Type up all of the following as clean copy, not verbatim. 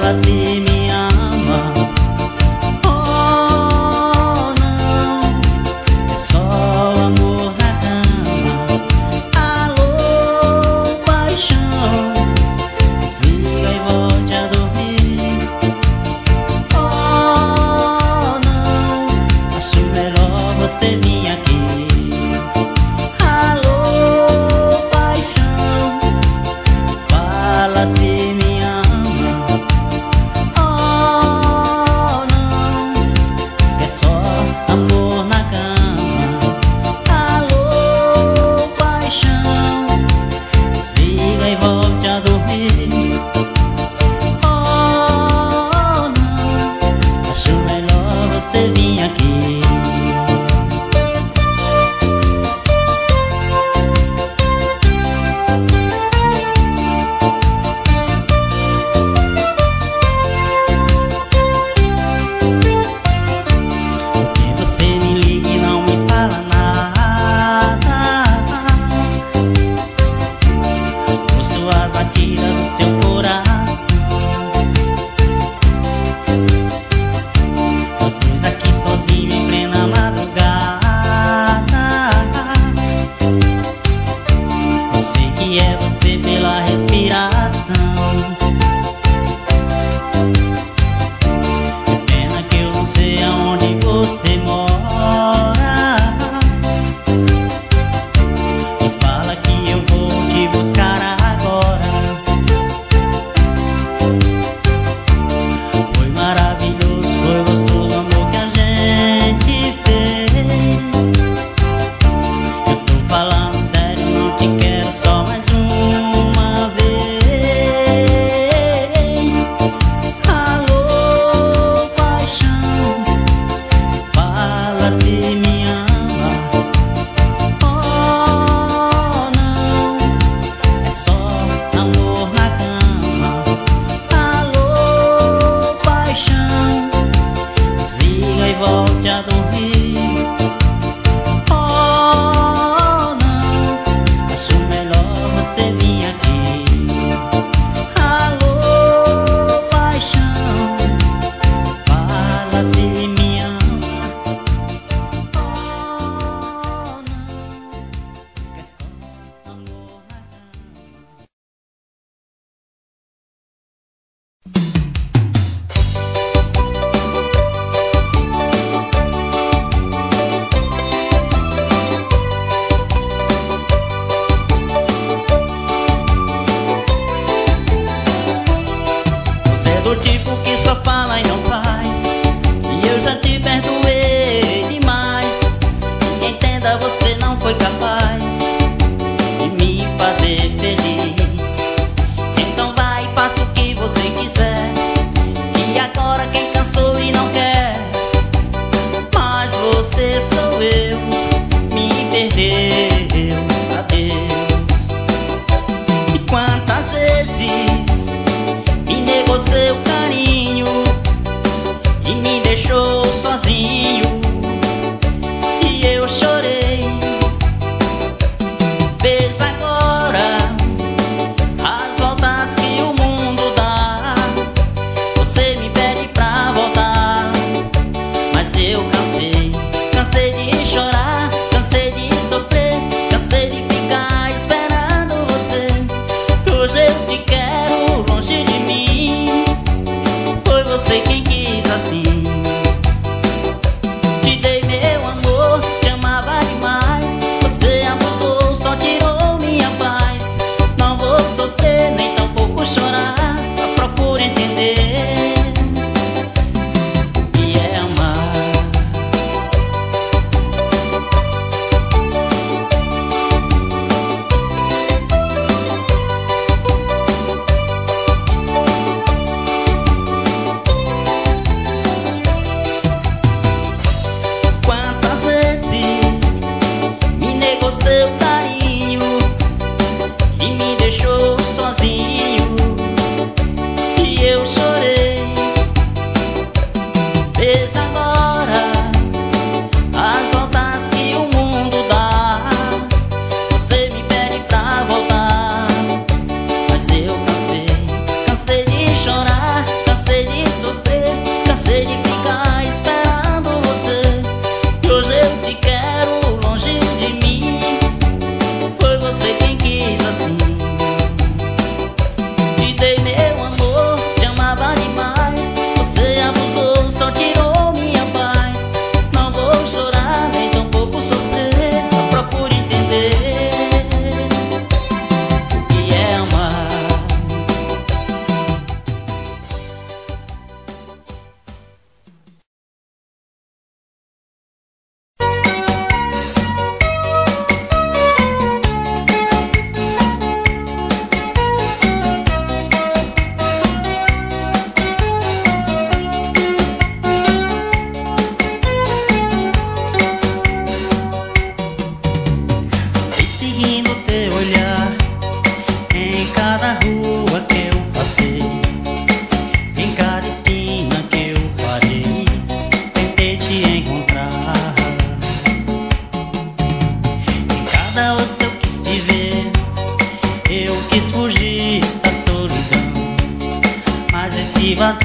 Quantas vezes me negou seu carinho,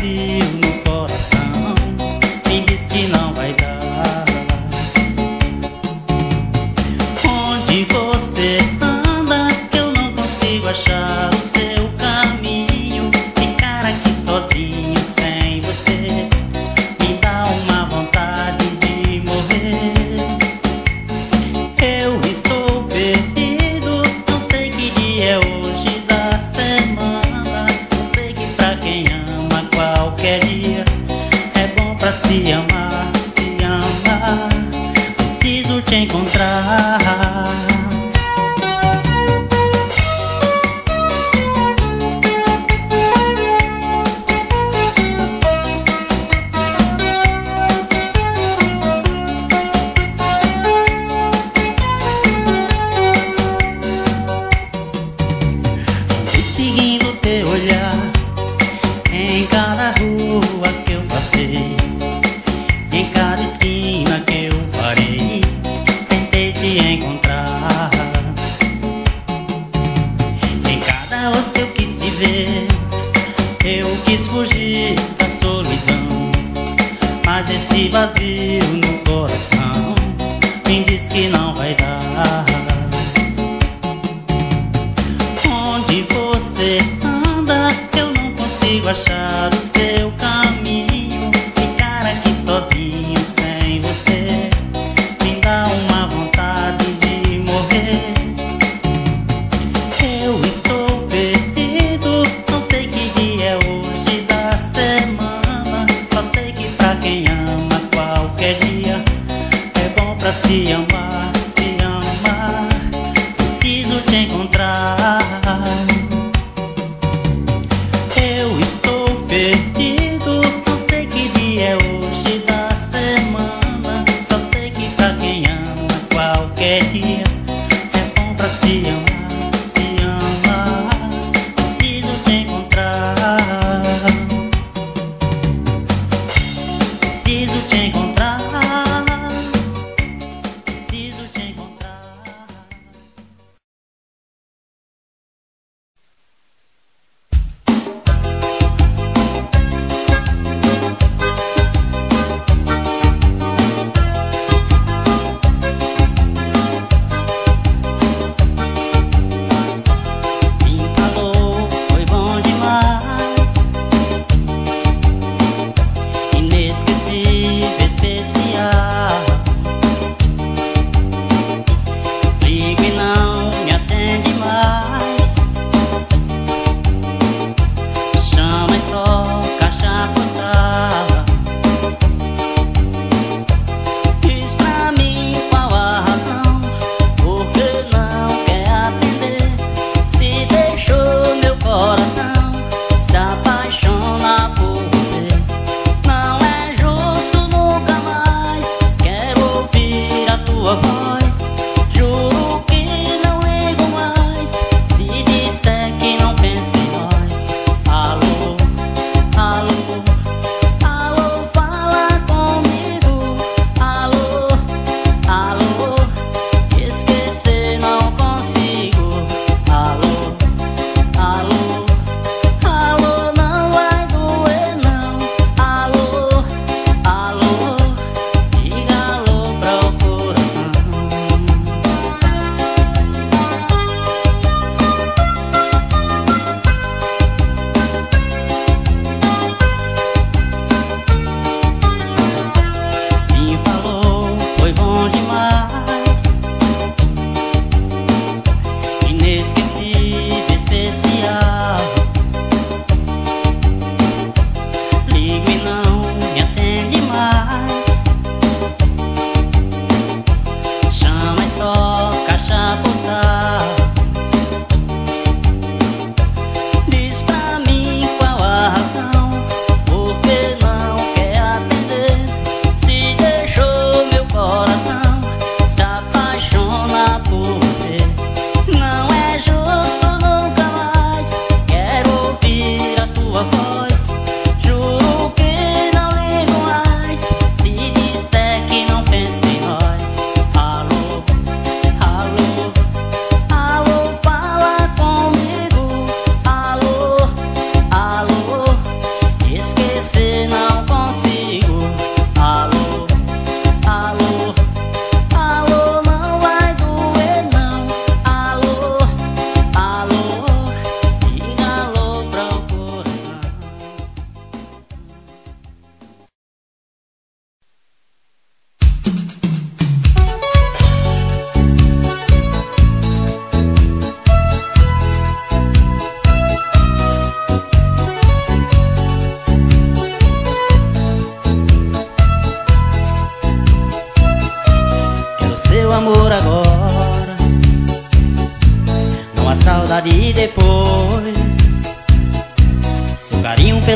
vazio no coração. Quem diz que não vai dar? Onde você anda que eu não consigo achar o seu caminho? Ficar aqui sozinho sem você me dá uma vontade de morrer. Eu estou perdido, não sei que dia é hoje da semana. Eu sei que pra quem ama qualquer dia é bom pra se amar, se amar. Preciso te encontrar. Seguindo teu olhar em cada rua que eu passei, em cada esquina que eu parei, tentei te encontrar. Em cada rosto eu quis te ver, eu quis fugir da solidão, mas esse vazio no coração me diz que não vai dar. Onde você anda que eu não consigo achar o seu caminho? Ficar aqui sozinho sem você me dá uma vontade de morrer. Eu estou perdido, não sei que dia é hoje da semana. Só sei que pra quem ama qualquer dia é bom pra se amar, se amar. Preciso te encontrar. Eu estou perdido, não sei que dia é hoje da semana. Só sei que pra quem ama qualquer dia é bom pra se amar, se amar. Preciso te encontrar. Preciso te encontrar.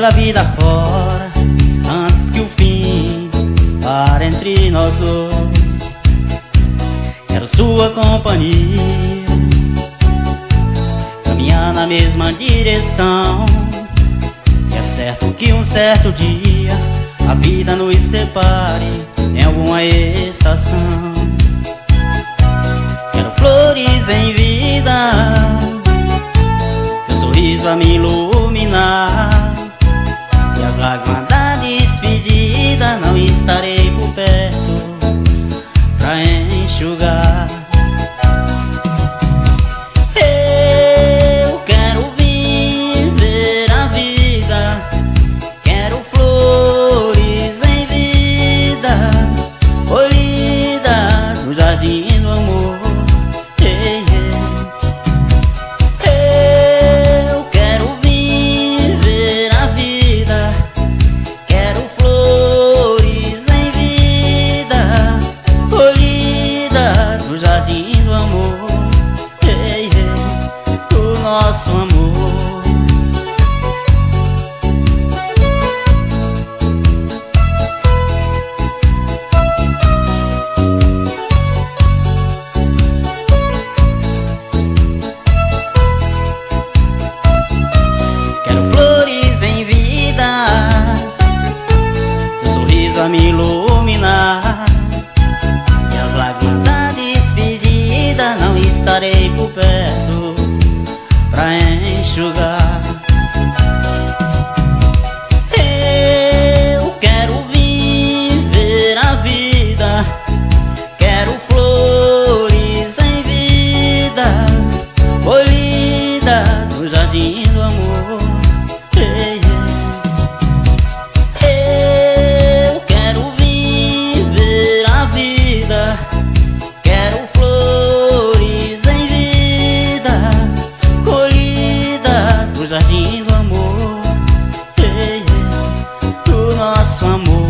pela vida fora, antes que o fim pare entre nós dois. Quero sua companhia, caminhar na mesma direção. E é certo que um certo dia a vida nos separe em alguma estação. Quero flores em vida, teu sorriso a me iluminar, e as lágrimas da despedida não estarei por perto pra enxugar. Eu quero viver a vida, quero flores em vida, colhidas no jardim do amor. Eu quero viver a vida, quero flores em vida, colhidas no jardim do amor. O nosso amor. Quero flores em vida, seu sorriso a me iluminar, e as lágrimas da despedida não estarei por perto pra enxugar. Eu quero viver a vida, quero flores em vida, colhidas no jardim do amor. Eu quero viver a vida, quero flores em vida, colhidas no jardim do amor. O nosso amor.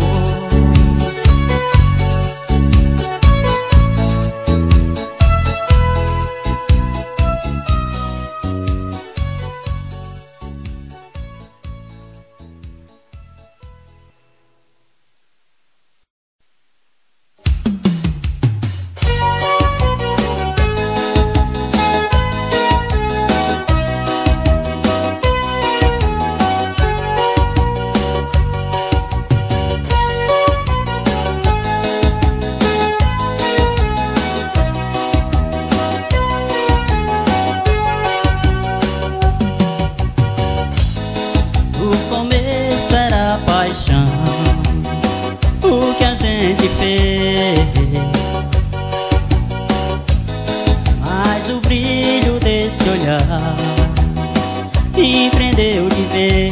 O começo era paixão, o que a gente fez, mas o brilho desse olhar me prendeu de vez.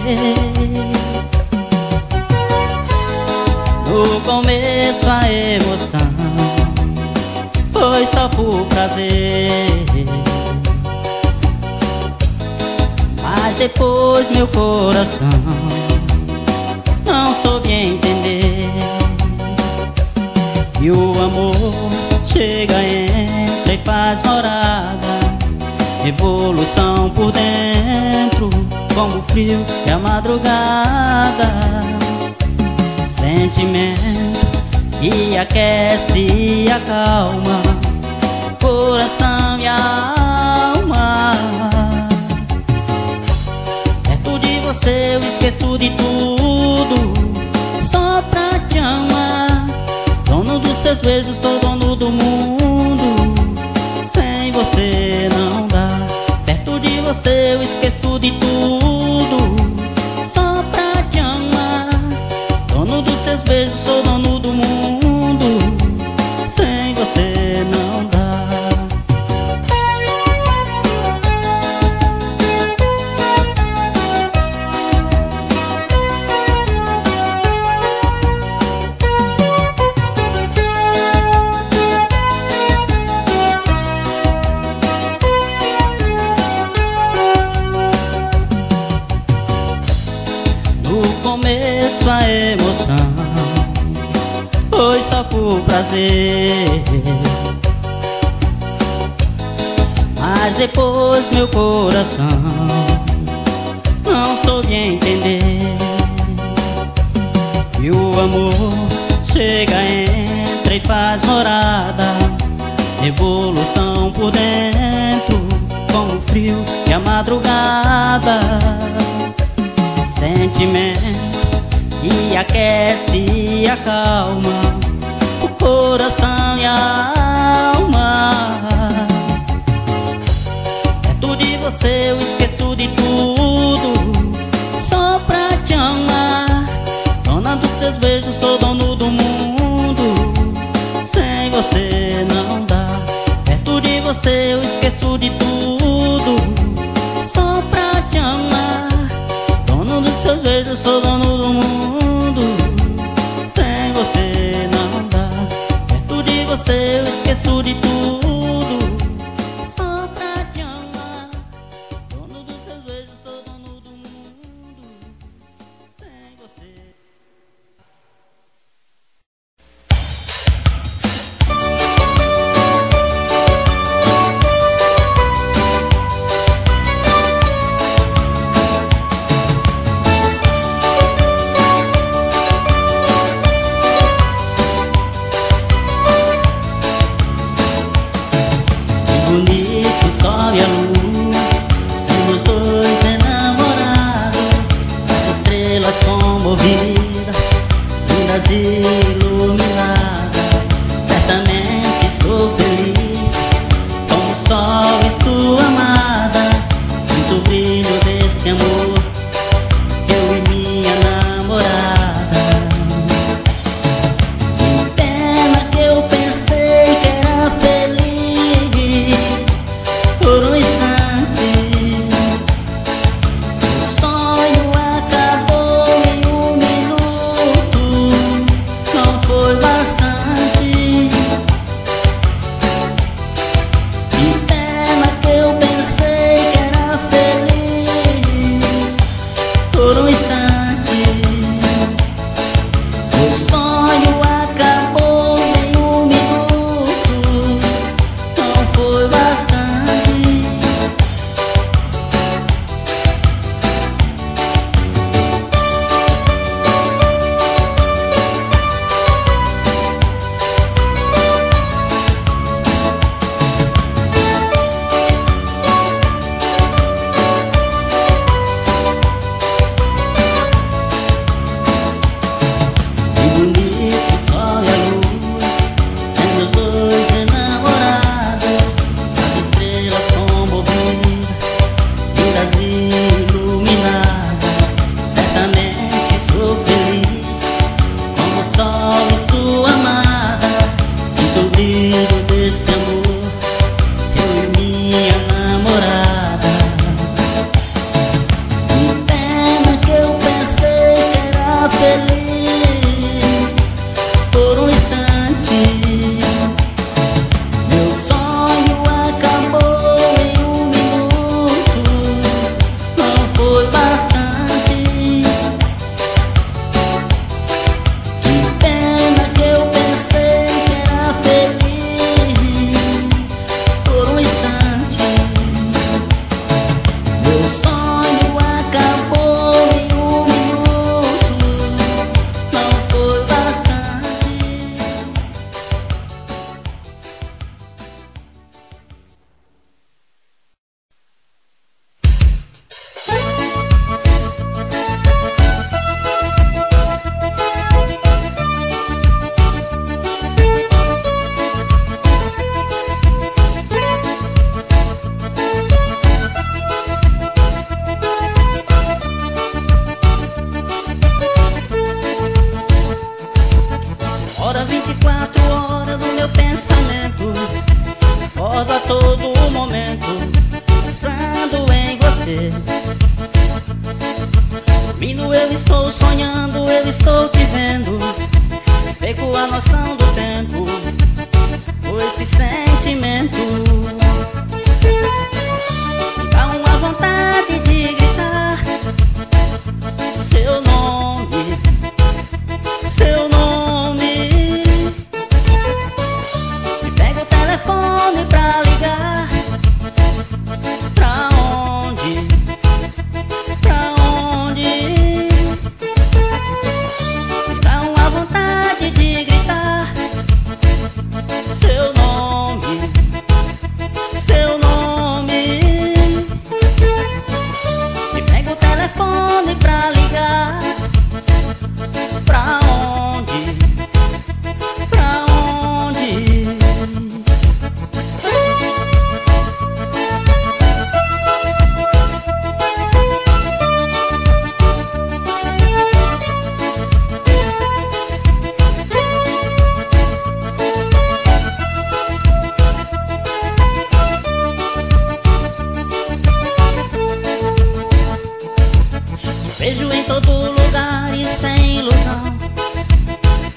No começo a emoção foi só por prazer, mas depois meu coração não soube entender. E o amor chega, entra e faz morada, revolução por dentro, como o frio e a madrugada. Sentimento que aquece e acalma coração e alma. Perto de você eu esqueço de tudo, só pra te amar. Dono dos seus beijos, sou dono do mundo, sem você não dá. Perto de você eu esqueço de tudo, só pra te amar. Dono dos seus beijos, sou dono do mundo, sem você não dá. Começo a emoção foi só por prazer, mas depois meu coração não soube entender. E o amor chega, entra e faz morada. Revolução por dentro, com o frio e a madrugada. Sentimento que aquece e acalma o coração e a alma. Perto de você eu esqueço de tudo, só pra te amar. Dona dos teus beijos, sou dono do mundo. Sem você não dá. Perto de você eu esqueço de tudo, só pra te amar. Dono dos teus beijos, sou dono do mundo. Sem você não dá. Perto de você eu esqueço de tudo, só pra te amar. Dono dos teus beijos, sou dono do mundo. Sem você. Bonito o sol e a luz, sendo os dois enamorados. As estrelas comovidas, lindas e iluminadas. Certamente estou feliz com o sol e sua amada. Sinto o brilho desse amor, eu e minha namorada. Que pena que eu pensei que era feliz por um instante. O sonho acabou em um minuto, não foi bastante. Que pena que eu pensei que era feliz por um instante. O sonho acabou em um minuto, não foi bastante. Que bonito o sol e a luz, sendo os dois enamorados. As estrelas comovidas, lindas e iluminadas. Certamente sou feliz como o sol e sua amada. Sinto o brilho desse amor, eu e minha namorada. Que pena que eu pensei que era feliz por um instante. Meu sonho acabou em um minuto, não foi bastante. Que pena que eu pensei que era feliz por um instante. Meu sonho acabou em um minuto, não foi bastante. Hora 24 horas do meu pensamento, recordo a todo momento, pensando em você. Dormindo eu estou sonhando, eu estou te vendo. Perco a noção do tempo por esse sentimento. Me dá uma vontade de gritar seu nome, seu nome. Me pega o telefone pra ligar. Pra onde? Pra onde? Me dá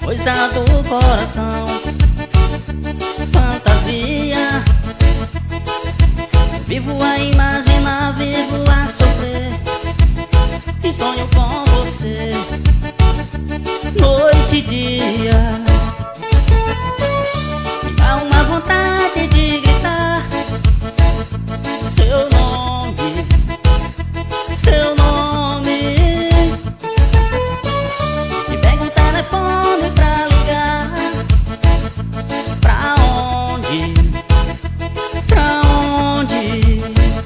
coisa do coração. Fantasia, vivo a imaginar, vivo a sofrer, e sonho com você, noite e dia. Me dá uma vontade de gritar seu nome, seu nome. E pega o telefone pra ligar. Pra onde? Pra onde?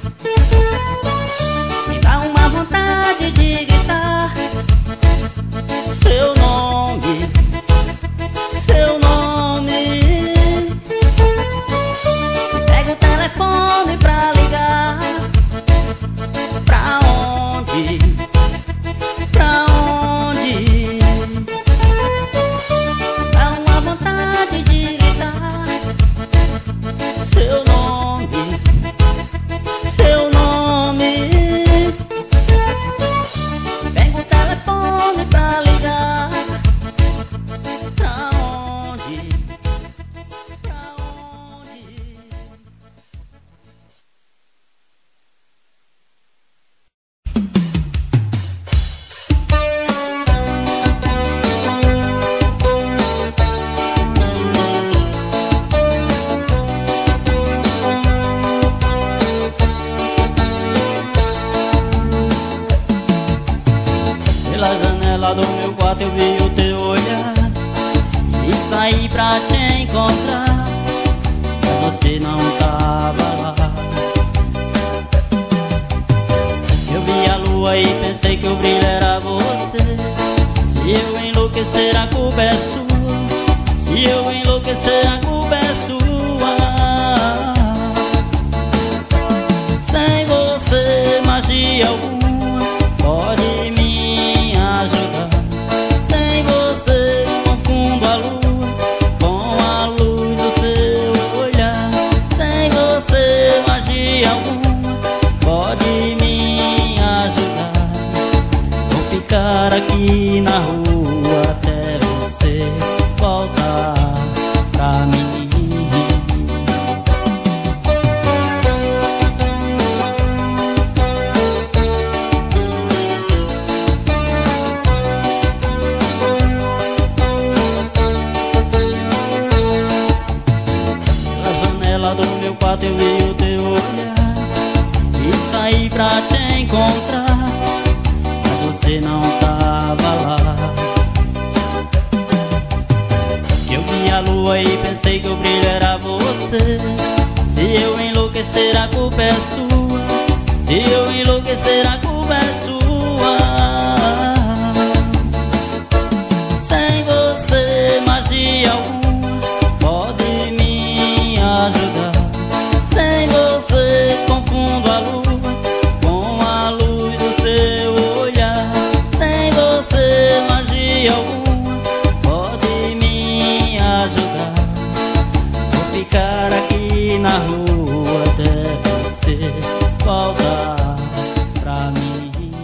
Me dá uma vontade de gritar seu nome, seu nome. Pega o telefone pra ligar. Pra onde? Pra onde? Dá uma vontade de gritar seu nome, seu nome. Pega o telefone pra ligar. Pra onde? Pra onde? Pela janela do meu quarto eu vi o teu olhar e saí pra te encontrar, mas você não tava lá. Eu vi a lua e pensei que o brilho era você. Se eu enlouquecer a culpa é sua, se eu enlouquecer a culpa é sua. Sem você magia alguma pode me ajudar. Sem você confundo a lua com a luz do seu olhar. Sem você magia alguma pode me ajudar. Vou ficar aqui na rua até você voltar pra mim. Do meu quarto eu vi o teu olhar e saí pra te encontrar, mas você não tava lá. Eu vi a lua e pensei que o brilho era você. Se eu enlouquecer a culpa é sua, se eu enlouquecer a culpa é sua. Sem você magia alguma pode me ajudar. Sem você confundo a lua com a luz do seu olhar. Sem você magia alguma pode me ajudar. Vou ficar aqui na rua até você voltar pra mim.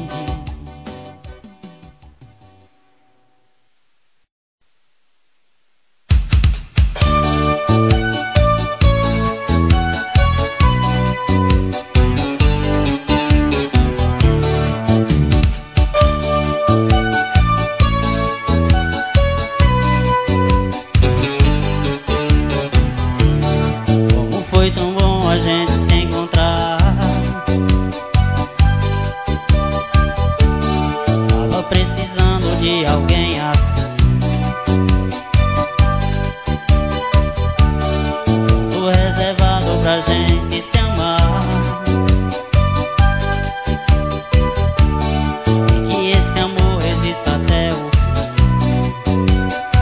Foi tão bom a gente se encontrar. Tava precisando de alguém assim. Tô reservado pra gente se amar. E que esse amor resista até o fim.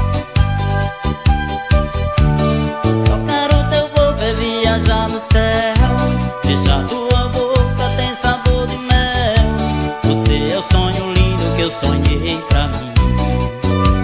Tocar o teu corpo é viajar no céu. Beijar tua boca tem sabor de mel. Você é o sonho lindo que eu sonhei pra mim.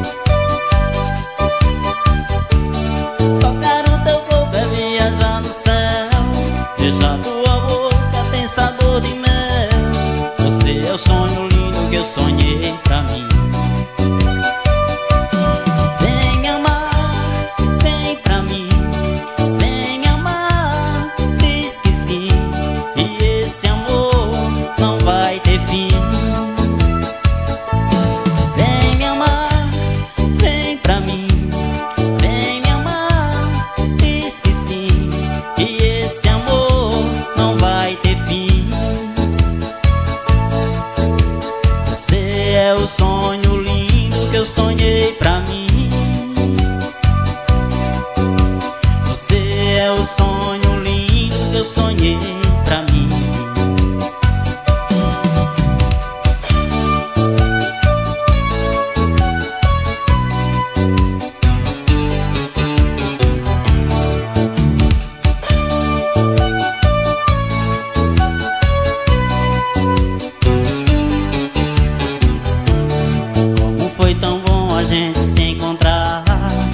foi tão bom a gente se encontrar.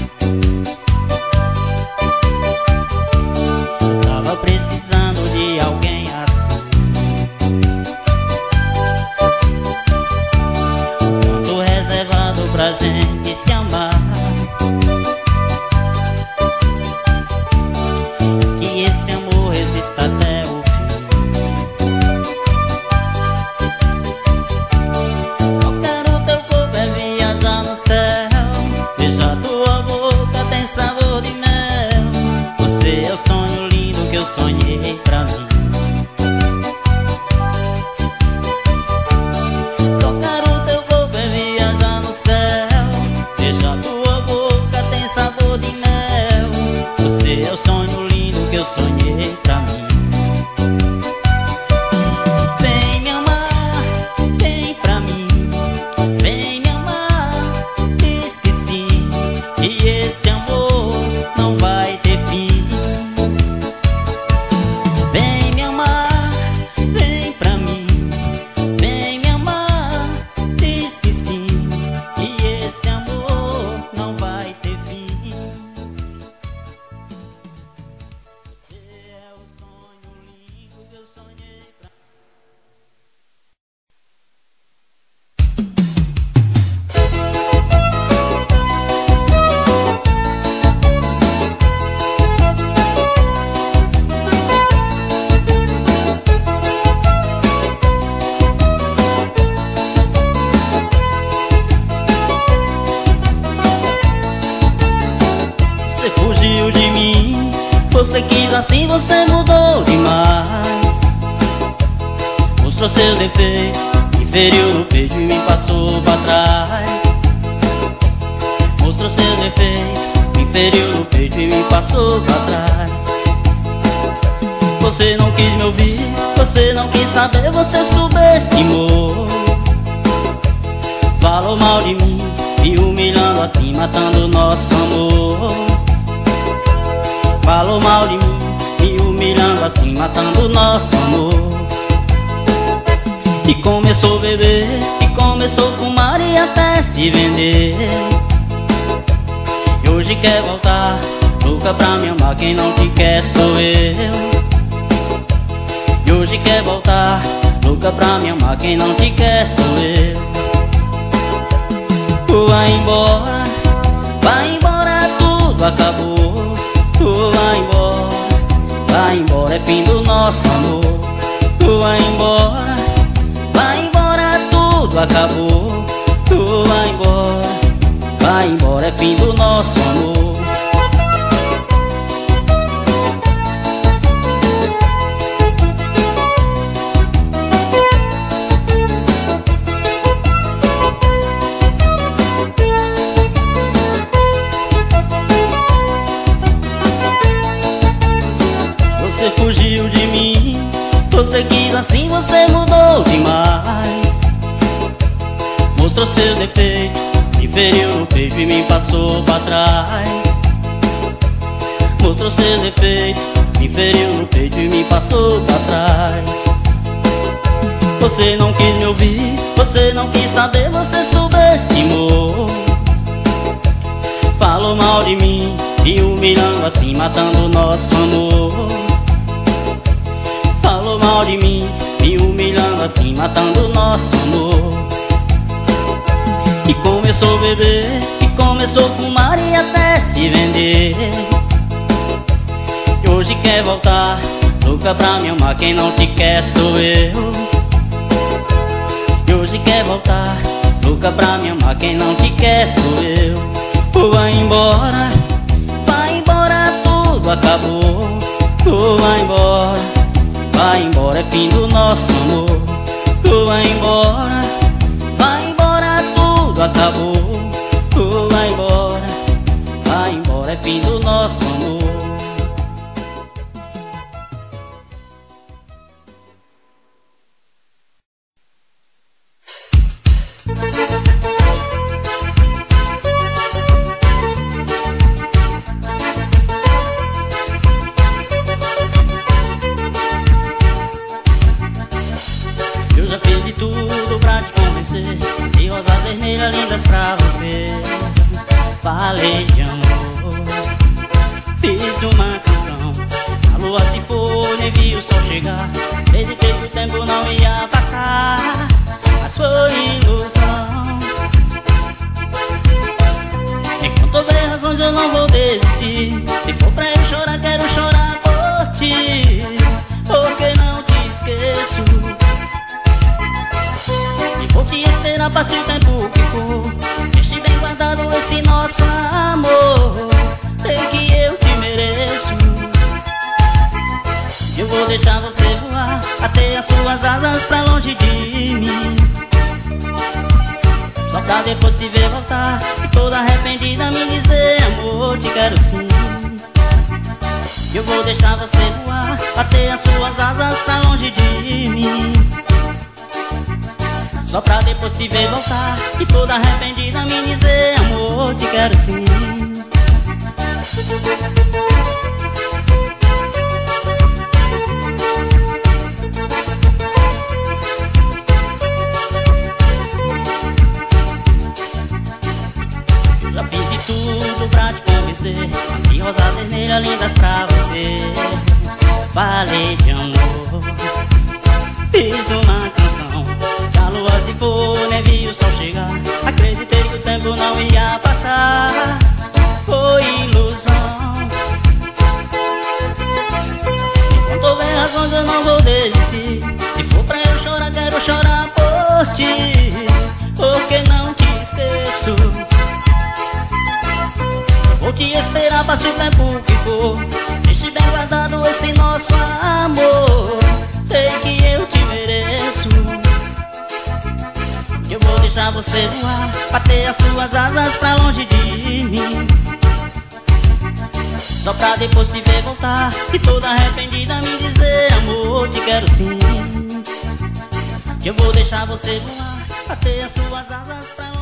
Eu tava precisando de alguém assim, tanto reservado pra gente se amar, que esse amor resista até o fim. Tocar o teu corpo é viajar no céu, beijar tua boca tem sabor de mel. Você é o sonho lindo que eu sonhei pra mim. Tocar o teu corpo é viajar no céu, beijar tua boca tem sabor de mel. Você é o sonho lindo que eu sonhei pra mim. Vem me amar, vem pra mim, vem me amar, diz que sim, que esse amor não vai ter fim. Vem me amar, vem pra mim, vem me amar, diz que sim, que esse amor não vai ter fim. Você é o sonho lindo que eu sonhei pra mim. Você fugiu de mim, você quis assim, você mudou demais. Mostrou seus defeitos, me feriu no peito e me passou pra trás. Mostrou seus defeitos, me feriu no peito e me passou pra trás. Você não quis me ouvir, você não quis saber, você subestimou. Falou mal de mim, me humilhando assim, matando o nosso amor. Falou mal de mim, me humilhando assim, matando o nosso amor. E começou a beber, e começou a fumar e até se vender. E hoje quer voltar, louca pra me amar, quem não te quer sou eu. E hoje quer voltar, louca pra me amar, quem não te quer sou eu. Vai embora, tudo acabou. Vai embora, é fim do nosso amor. Vai embora, tudo acabou. Vai embora, é fim do nosso amor. Você fugiu de mim, você quis assim, você mudou demais. Mostrou seus defeitos, me feriu no peito e me passou pra trás. Mostrou seus defeitos, me feriu no peito e me passou pra trás. Você não quis me ouvir, você não quis saber, você subestimou. Falou mal de mim, me humilhando assim, matando o nosso amor. Falou mal de mim, me humilhando assim, matando o nosso amor. E começou a beber, e começou a fumar e até se vender. E hoje quer voltar, louca pra me amar, quem não te quer sou eu. E hoje quer voltar, louca pra me amar, quem não te quer sou eu. Vai embora, tudo acabou. Vai embora, é fim do nosso amor. Vai embora, tudo acabou. Vai embora, é fim do nosso amor. Eu já fiz de tudo pra te convencer, de rosas vermelhas lindas pra você. falei de amor. Fiz uma canção, a lua se foi, nem vi o sol chegar. Acreditei que o tempo não ia passar, mas foi ilusão. Enquanto houver razões eu não vou desistir. Se for pra eu chorar, quero chorar por ti, porque não te esqueço. E vou te esperar, passe o tempo que for. Deixe bem guardado esse nosso amor, sei que eu te mereço. Eu vou deixar você voar até as suas asas pra longe de mim, só pra depois te ver voltar e toda arrependida me dizer: amor, te quero sim. Eu vou deixar você voar até as suas asas pra longe de mim, só pra depois te ver voltar e toda arrependida me dizer: amor, te quero sim. Já fiz de tudo pra te convencer, de rosas vermelhas lindas pra você. Falei de amor, fiz uma canção, que a lua se for, nem vi o sol chegar. Acreditei que o tempo não ia passar, foi ilusão. Enquanto houver razões eu não vou desistir. Se for pra eu chorar, quero chorar por ti, porque não te esqueço. Vou te esperar, passe o tempo que for. Deixe bem guardado esse nosso amor, sei que eu te mereço. Eu vou deixar você voar, bater as suas asas pra longe de mim, só pra depois te ver voltar e toda arrependida me dizer: amor, te quero sim. Eu vou deixar você voar, bater as suas asas pra longe de mim.